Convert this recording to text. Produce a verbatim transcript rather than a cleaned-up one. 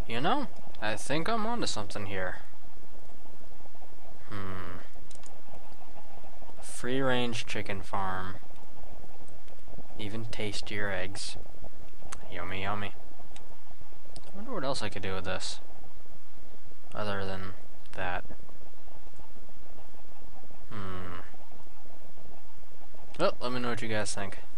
You know, I think I'm onto something here. Hmm. Free-range chicken farm. Even tastier eggs. Yummy, yummy. I wonder what else I could do with this. Other than that. Hmm. Well, let me know what you guys think.